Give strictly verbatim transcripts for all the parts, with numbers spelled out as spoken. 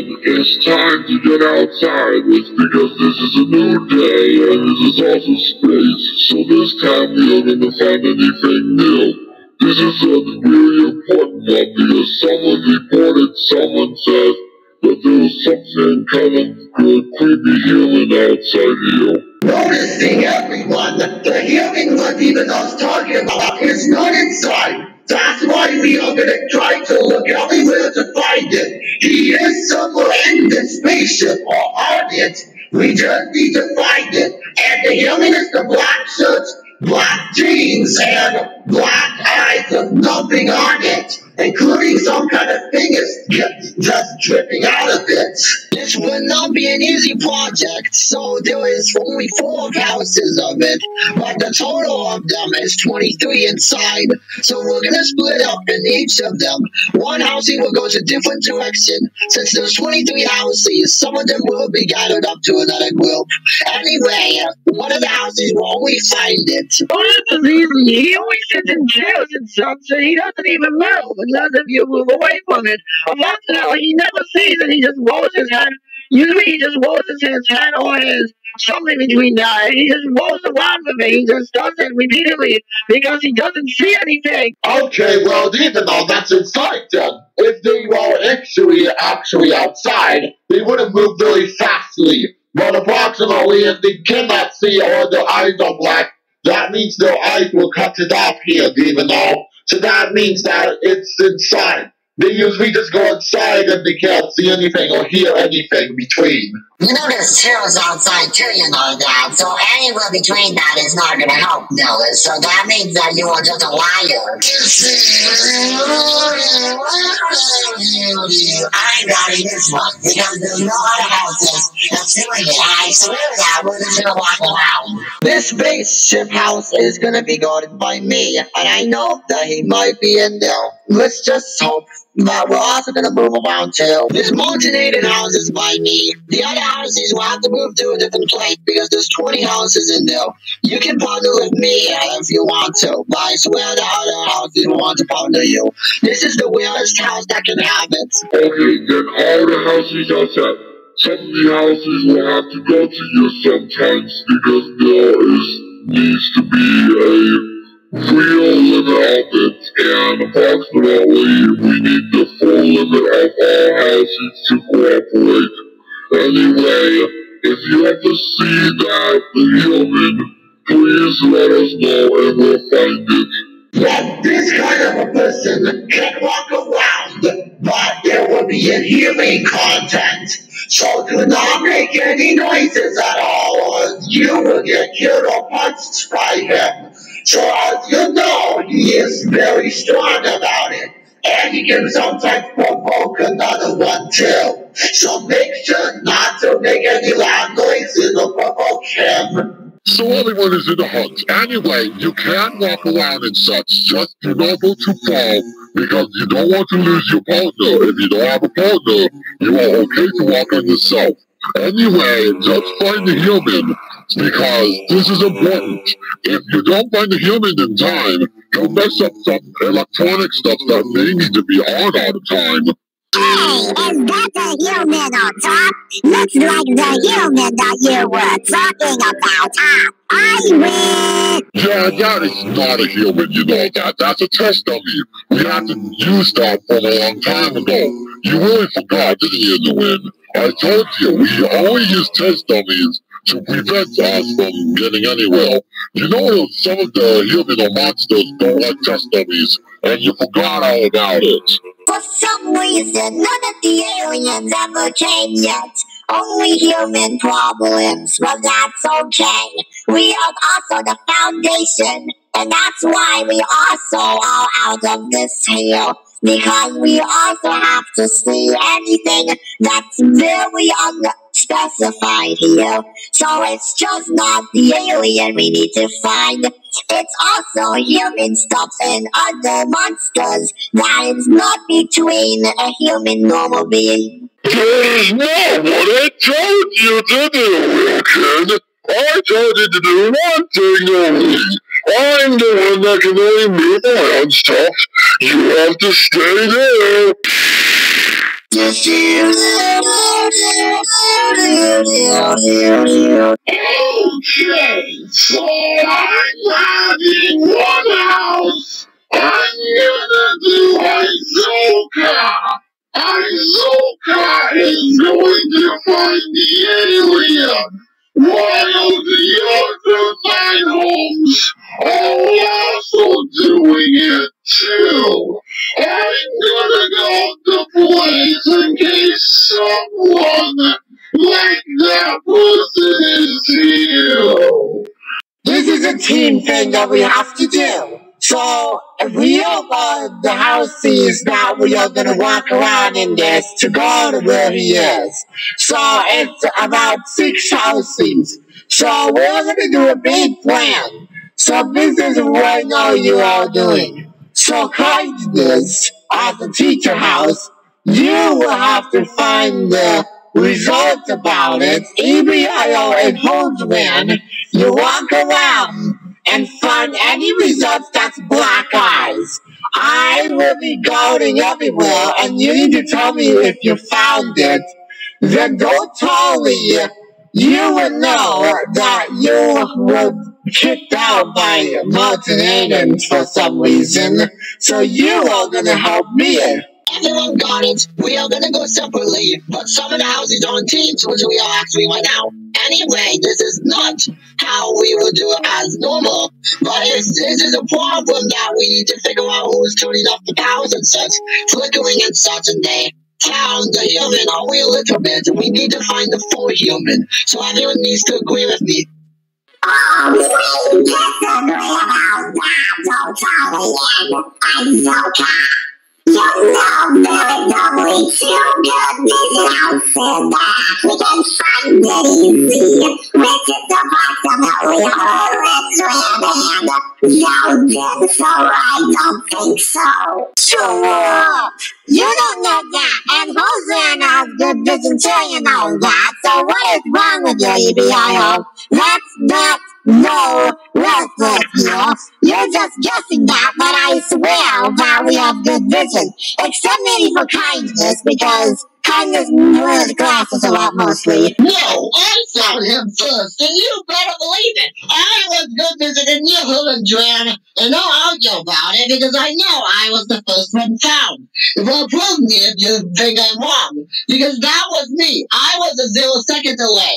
it's time to get outside. It's because this is a new day and this is also space. So this time we are gonna find anything new. This is a really important one because someone reported, someone said that there was something kind of good, creepy human outside here. Noticing everyone, the human was even us talking about is not inside. That's why we are gonna try to look everywhere to find it. He is somewhere in this spaceship or on it. We just need to find it. And the human is the black shirts, black jeans, and black eyes with nothing on it, including some kind of thing is just dripping out of it. This will not be an easy project, so there is only four houses of it, but the total of them is twenty-three inside, so we're gonna split up in each of them. One housing will go to different direction. Since there's twenty-three houses, some of them will be gathered up to another group. Anyway, one of the houses will always find it. Oh, this is easy. He always sits in chairs and stuff, so he doesn't even move unless if you move away from it. Unfortunately, he never sees it. He just rolls his head. Usually he just rolls his head or his something between that. He just rolls around with it. He just does it repeatedly because he doesn't see anything. Okay, well, even though that's inside then, if they were actually actually outside, they wouldn't move very fastly. But approximately, if they cannot see or their eyes are black, that means their eyes were cut it off here, even though. So that means that it's inside. They usually just go inside and they can't see anything or hear anything between. You know there's chairs outside too, you know that, so anywhere between that is not gonna help, Nelly, so that means that you are just a liar. I'm doubting this one, because there's no other houses that's doing it. I swear that we're just gonna walk around. This spaceship house is gonna be guarded by me, and I know that he might be in there. Let's just hope. But we're also gonna move around too. This mountainated house is by me. The other houses will have to move to a different place because there's twenty houses in there. You can partner with me if you want to, but I swear the other houses will want to partner you. This is the weirdest house that can have it. Okay, then all the houses are set. Some of the houses will have to go to you sometimes because there is needs to be a real limit of it, and approximately we need the full limit of all houses to cooperate. Anyway, if you ever see that human, please let us know and we'll find it. Well, this kind of a person can walk around, but there will be inhumane content. So do not make any noises at all, or you will get killed or punched by him. So as you know, he is very strong about it, and he can sometimes provoke another one too. So make sure not to make any loud noises or provoke him. So everyone is in the hunt. Anyway, you can walk around and such, just do not go too far, because you don't want to lose your partner. If you don't have a partner, you are okay to walk on yourself. Anyway, just find the human, because this is important. If you don't find the human in time, you'll mess up some electronic stuff that may need to be on all the time. Hey, is that the human on top? Looks like the human that you were talking about, huh? I win! Yeah, that is not a human, you know that. That's a test dummy. We had to use that from a long time ago. You really forgot, didn't you, Nguyen? I told you, we only use test dummies to prevent us from getting anywhere. You know, some of the human or monsters don't like test dummies, and you forgot all about it. For some reason, none of the aliens ever came yet. Only human problems, but that's okay. We are also the Foundation, and that's why we also are out of this here. Because we also have to see anything that's very unspecified here. So it's just not the alien we need to find. It's also human stuff and other monsters that is not between a human normal being. That is not what I told you to do, Wilkin. I told you to do one thing only. I'm the one that can only move around stuff. You have to stay there. Okay, so I'm having one house. I'm gonna do Isoka. Isoka is going to find the alien, while the other nine homes are also doing it too. I'm gonna go to place in case someone like that person is here. This is a team thing that we have to do. So, if we open the house sees that we are gonna walk around in this to go to where he is. So, it's about six houses. So, we're gonna do a big plan. So, this is what I know you are doing. So, kindness at the teacher house, you will have to find the results about it. E B I O and Holzman, you walk around and find any results that's black eyes. I will be going everywhere, and you need to tell me if you found it. Then don't tell me. You will know that you were kicked out by Mountain Aliens for some reason, so you are gonna help me. Everyone got it. We are gonna go separately, but some of the houses are on teams, which we are actually right now. Anyway, this is not how we would do it as normal, but it's, this is a problem that we need to figure out who's turning off the powers and such, flickering and such, and they found the human only a little bit, and we need to find the full human, so everyone needs to agree with me. Oh, we disagree about that, totally, and Isoka. You know there is only two good vision houses that we can find it easy, which is approximately Horace and Zoden, so I don't think so. Sure, you don't know that, and Hosan has good vision too, you know that, so what is wrong with you, E B I O? That's not no restless here. You're just guessing that, but I swear that we have good vision. Except maybe for kindness, because kindness wears glasses a lot mostly. No, I found him first, and you better believe it. I was good visiting your hood, Dran, and don't argue about it because I know I was the first one found. Well, prove me if you think I'm wrong, because that was me. I was a zero second delay.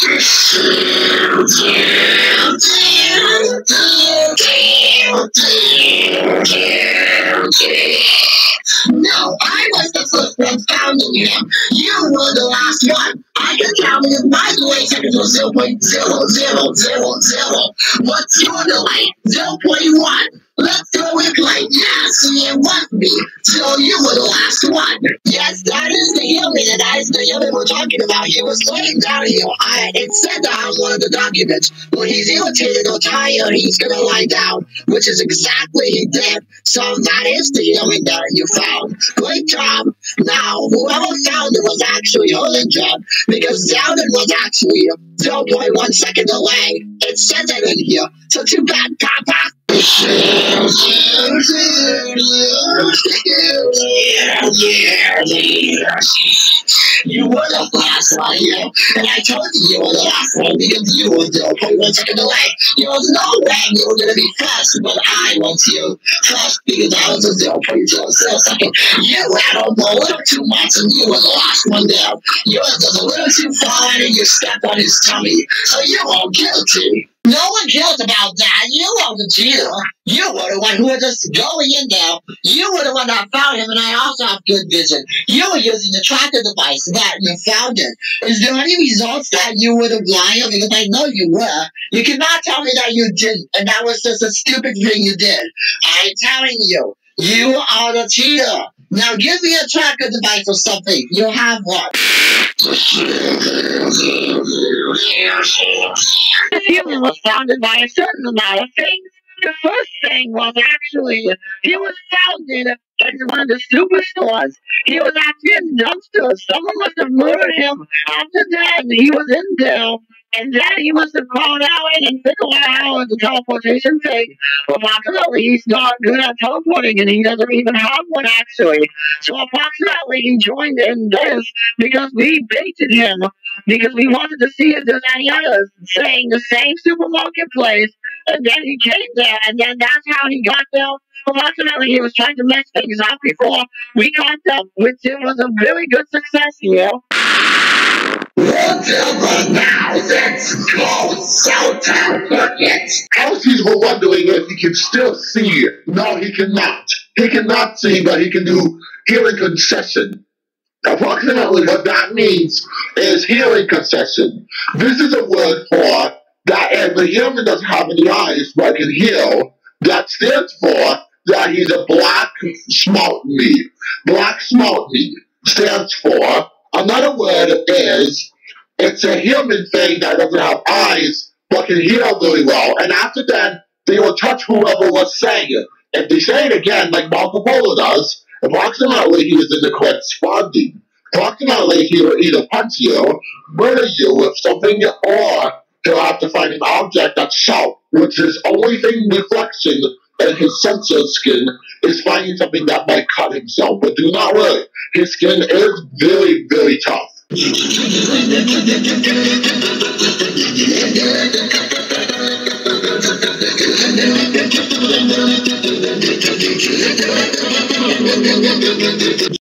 No, I was the first one found in him. You were the last one. I can count it in my delay seconds was zero point zero zero zero zero. What's your delay? zero point one. Let's go with like, yes, it was me. So you were the last one. Yes, that is the human, and that is the human we're talking about. He was laying down here. I, it said that on one of the documents. When he's irritated or tired, he's gonna lie down, which is exactly he did. So that is the human that you found. Great job. Now, whoever found it was actually Hollinger, because Zelden was actually zero point one second delay. It says it in here. So too bad, Papa. You were the last one here, and I told you you were the last one because you were zero point one second away. There was no way you were going to be first, but I was you first because I was a zero point zero zero second. You had a little too much, and you were the last one there. You were just a little too far, and you stepped on his tummy, so you were guilty. No one cares about that. You were the cheater. You were the one who was just going in there. You were the one that found him, and I also have good vision. You were using the tracker device that you found it. Is there any results that you would have lied? Because I know you were. You cannot tell me that you didn't, and that was just a stupid thing you did. I'm telling you, you are the cheater. Now give me a tracker device or something. You have one. The human was founded by a certain amount of things. The first thing was actually, he was founded in one of the superstores. He was actually in dumpsters. Someone must have murdered him after that. He was in there And then he must have called out and figured out the teleportation thing. Approximately, he's not good at teleporting, and he doesn't even have one, actually. So approximately, he joined in this because we baited him, because we wanted to see if there's any others saying the same supermarket place, and then he came there, and then that's how he got there. Approximately, he was trying to mess things up before we got them, which it was a really good success, you know? Whatever now, let's go, so forget. Houses were wondering if he can still see. No, he cannot. He cannot see, but he can do hearing concession. Approximately what that means is hearing concession. This is a word for that if the human doesn't have any eyes but can hear, that stands for that he's a black smart meat. Black smart meat stands for, another word is, it's a human thing that doesn't have eyes but can hear really well. And after that, they will touch whoever was saying it. If they say it again, like Marco Polo does, approximately he is in the correct spawning. Approximately he will either punch you, murder you with something, or he'll have to find an object that's sharp, which is only thing reflection and his sensor skin is finding something that might cut himself. But do not worry, his skin is very, very tough.